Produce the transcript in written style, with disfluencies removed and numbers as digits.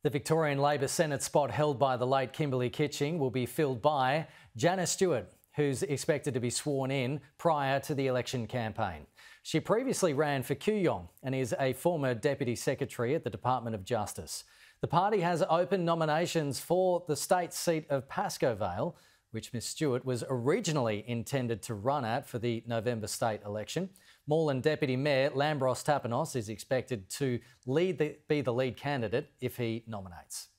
The Victorian Labor Senate spot held by the late Kimberley Kitching will be filled by Jana Stewart, who's expected to be sworn in prior to the election campaign. She previously ran for Kooyong and is a former Deputy Secretary at the Department of Justice. The party has opened nominations for the state seat of Pascoe Vale, which Ms Stewart was originally intended to run at for the November state election. Moreland Deputy Mayor Lambros Tapanos is expected to be the lead candidate if he nominates.